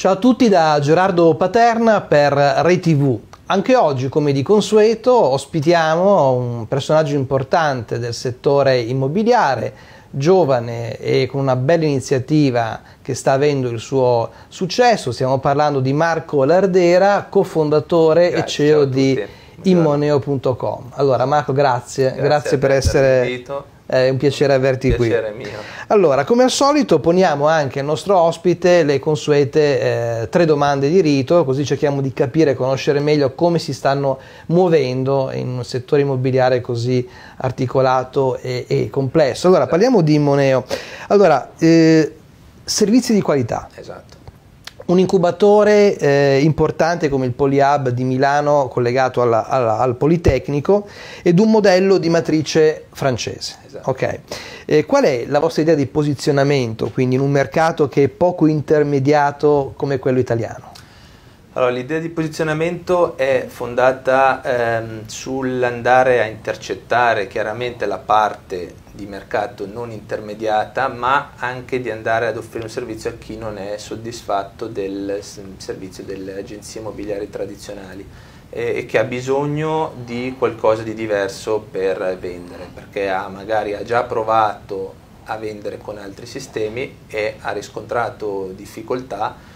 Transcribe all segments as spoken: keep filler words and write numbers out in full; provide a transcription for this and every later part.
Ciao a tutti da Gerardo Paterna per Rai tivù. Anche oggi, come di consueto, ospitiamo un personaggio importante del settore immobiliare, giovane e con una bella iniziativa che sta avendo il suo successo. Stiamo parlando di Marco Lardera, cofondatore e C E O di immoneo punto com. Allora Marco, grazie, grazie, grazie per essere... È un piacere averti un piacere qui. Mio. Allora, come al solito poniamo anche al nostro ospite le consuete eh, tre domande di rito, così cerchiamo di capire e conoscere meglio come si stanno muovendo in un settore immobiliare così articolato e, e complesso. Allora, parliamo di Immoneo. Allora, eh, servizi di qualità. Esatto. Un incubatore eh, importante come il PolyHub di Milano collegato alla, alla, al Politecnico ed un modello di matrice francese. Esatto. Okay. Eh, qual è la vostra idea di posizionamento quindi in un mercato che è poco intermediato come quello italiano? Allora, l'idea di posizionamento è fondata ehm, sull'andare a intercettare chiaramente la parte di mercato non intermediata, ma anche di andare ad offrire un servizio a chi non è soddisfatto del servizio delle agenzie immobiliari tradizionali e, e che ha bisogno di qualcosa di diverso per vendere, perché ha, magari ha già provato a vendere con altri sistemi e ha riscontrato difficoltà.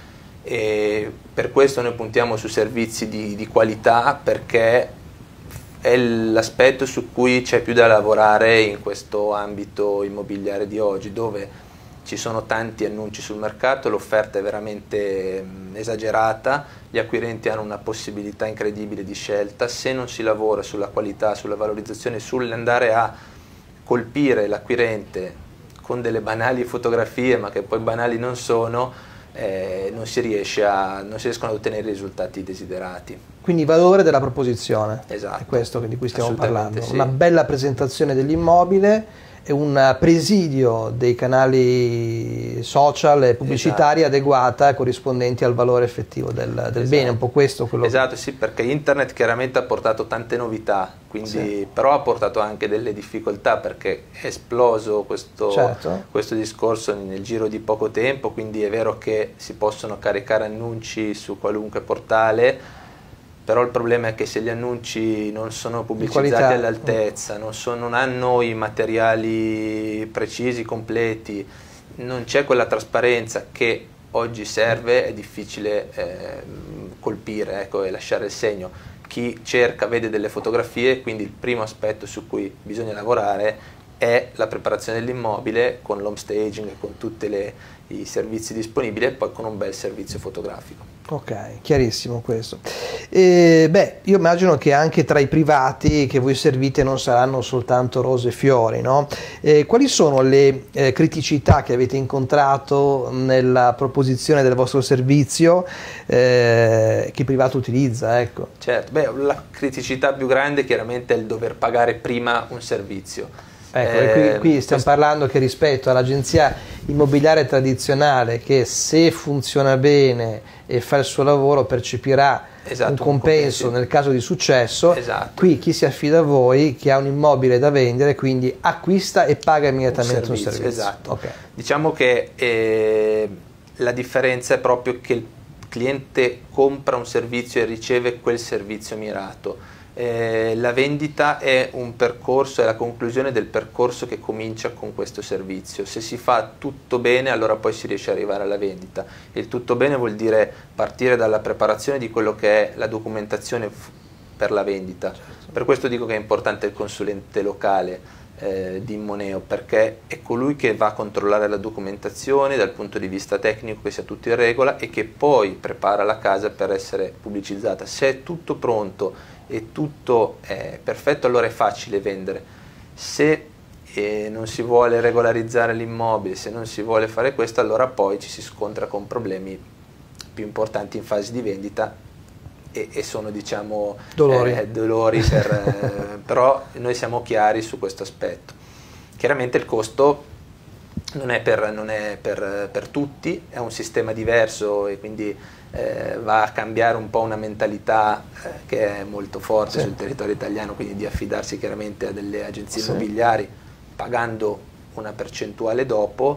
E per questo noi puntiamo su servizi di, di qualità, perché è l'aspetto su cui c'è più da lavorare in questo ambito immobiliare di oggi, dove ci sono tanti annunci sul mercato, l'offerta è veramente mh, esagerata, gli acquirenti hanno una possibilità incredibile di scelta. Se non si lavora sulla qualità, sulla valorizzazione, sull'andare a colpire l'acquirente con delle banali fotografie, ma che poi banali non sono, Eh, non si riesce a, non si riescono ad ottenere i risultati desiderati. Quindi valore della proposizione, esatto, è questo di cui stiamo parlando, sì. Una bella presentazione dell'immobile e un presidio dei canali social e pubblicitari esatto. adeguata, corrispondenti al valore effettivo del, del esatto. bene, un po' questo quello esatto, sì, perché internet chiaramente ha portato tante novità, quindi, sì. però ha portato anche delle difficoltà, perché è esploso questo, certo. questo discorso nel giro di poco tempo, quindi è vero che si possono caricare annunci su qualunque portale, però il problema è che se gli annunci non sono pubblicizzati all'altezza, non, non hanno i materiali precisi, completi, non c'è quella trasparenza che oggi serve, è difficile eh, colpire, ecco, e lasciare il segno. Chi cerca vede delle fotografie, quindi il primo aspetto su cui bisogna lavorare è la preparazione dell'immobile con l'home staging, con tutti i servizi disponibili e poi con un bel servizio fotografico. Ok, chiarissimo questo. E, beh, io immagino che anche tra i privati che voi servite non saranno soltanto rose e fiori, no? E quali sono le eh, criticità che avete incontrato nella proposizione del vostro servizio eh, che il privato utilizza? Ecco. Certo, beh, la criticità più grande chiaramente è il dover pagare prima un servizio. Ecco, e qui, qui stiamo parlando che rispetto all'agenzia immobiliare tradizionale, che se funziona bene e fa il suo lavoro percepirà esatto, un compenso un nel caso di successo, esatto. Qui chi si affida a voi, che ha un immobile da vendere, quindi acquista e paga immediatamente un servizio. Un servizio. Esatto. Okay. Diciamo che eh, la differenza è proprio che il cliente compra un servizio e riceve quel servizio mirato. Eh, la vendita è un percorso, è la conclusione del percorso che comincia con questo servizio. Se si fa tutto bene, allora poi si riesce ad arrivare alla vendita. Il tutto bene vuol dire partire dalla preparazione di quello che è la documentazione per la vendita. Certo. Per questo dico che è importante il consulente locale eh, di Immoneo, perché è colui che va a controllare la documentazione dal punto di vista tecnico, che sia tutto in regola, e che poi prepara la casa per essere pubblicizzata. Se è tutto pronto e tutto è perfetto, allora è facile vendere. Se eh, non si vuole regolarizzare l'immobile, se non si vuole fare questo, allora poi ci si scontra con problemi più importanti in fase di vendita e, e sono, diciamo, dolori, eh, dolori per, eh, però noi siamo chiari su questo aspetto. Chiaramente il costo non è per, non è per, per tutti, è un sistema diverso e quindi Eh, va a cambiare un po' una mentalità eh, che è molto forte sì. sul territorio italiano, quindi di affidarsi chiaramente a delle agenzie sì. immobiliari pagando una percentuale dopo,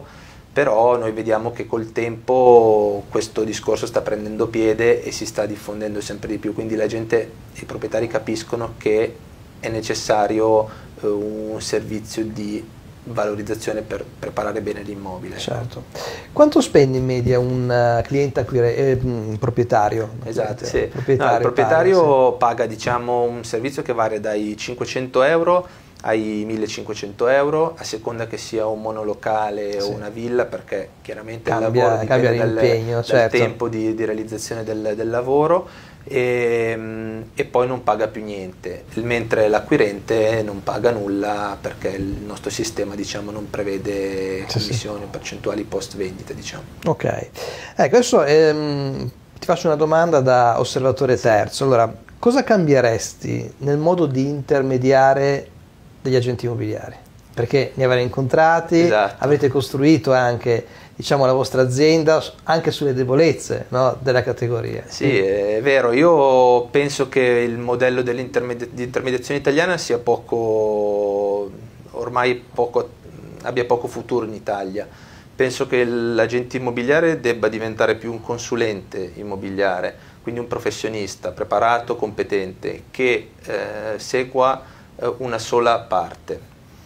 però noi vediamo che col tempo questo discorso sta prendendo piede e si sta diffondendo sempre di più, quindi la gente, i proprietari capiscono che è necessario eh, un servizio di valorizzazione per preparare bene l'immobile. Certo. Quanto spende in media un uh, cliente acquire, eh, un proprietario? Esatto, sì. proprietario, no, il proprietario paga, sì. paga diciamo, un servizio che varia dai cinquecento euro ai millecinquecento euro, a seconda che sia un monolocale sì. o una villa, perché chiaramente cambia, il lavoro dipende dal, dal certo. tempo di, di realizzazione del, del lavoro. E, e poi non paga più niente, mentre l'acquirente non paga nulla perché il nostro sistema diciamo non prevede commissioni o percentuali post vendita, diciamo. Ok, ecco, adesso ehm, ti faccio una domanda da osservatore terzo. Allora, cosa cambieresti nel modo di intermediare degli agenti immobiliari? Perché ne avrei incontrati, esatto. Avete costruito anche diciamo la vostra azienda anche sulle debolezze, no, della categoria. Sì, è vero, io penso che il modello dell'intermediazione italiana sia poco, ormai poco, abbia poco futuro in Italia. Penso che l'agente immobiliare debba diventare più un consulente immobiliare, quindi un professionista preparato, competente, che eh, segua eh, una sola parte.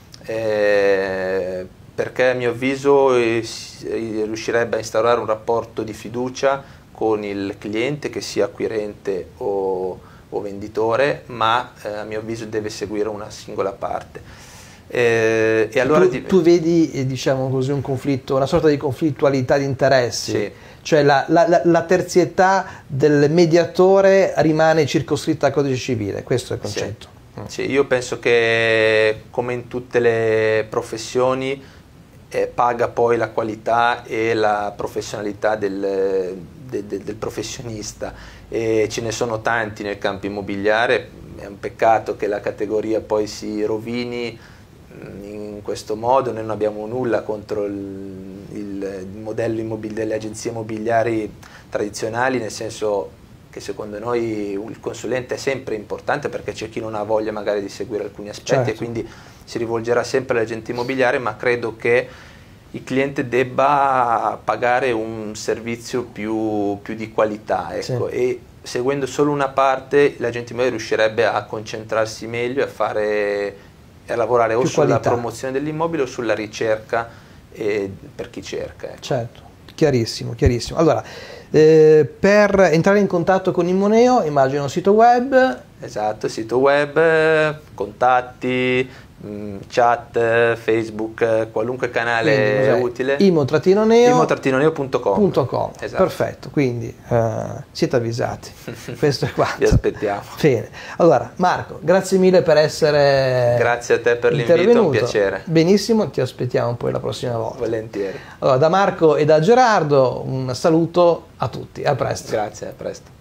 Eh, perché a mio avviso eh, riuscirebbe a instaurare un rapporto di fiducia con il cliente, che sia acquirente o, o venditore, ma eh, a mio avviso deve seguire una singola parte. Eh, e allora tu, tu vedi eh, diciamo così un conflitto, una sorta di conflittualità di interessi, sì. Cioè la, la, la terzietà del mediatore rimane circoscritta al codice civile, questo è il concetto. Sì. Sì, io penso che come in tutte le professioni eh, paga poi la qualità e la professionalità del, de, de, del professionista, e ce ne sono tanti nel campo immobiliare. È un peccato che la categoria poi si rovini in questo modo. Noi non abbiamo nulla contro il, il modello immobiliare delle agenzie immobiliari tradizionali, nel senso che secondo noi il consulente è sempre importante, perché c'è chi non ha voglia magari di seguire alcuni aspetti, certo. E quindi si rivolgerà sempre all'agente immobiliare, ma credo che il cliente debba pagare un servizio più, più di qualità, ecco, sì. E seguendo solo una parte l'agente immobiliare riuscirebbe a concentrarsi meglio, a fare a lavorare più o sulla qualità. Promozione dell'immobile o sulla ricerca eh, per chi cerca, ecco. Certo, chiarissimo, chiarissimo. Allora, Eh, per entrare in contatto con Immoneo immagino un sito web. Esatto, sito web, contatti, mh, chat, Facebook, qualunque canale utile. imo-neo imo-neo punto com. Esatto. Perfetto, quindi uh, siete avvisati. Questo è quanto. Vi aspettiamo. Bene. Allora, Marco, grazie mille per essere Grazie a te per l'invito, è un piacere. Benissimo, ti aspettiamo poi la prossima volta. Volentieri. Allora, da Marco e da Gerardo un saluto a tutti, a presto. Grazie, a presto.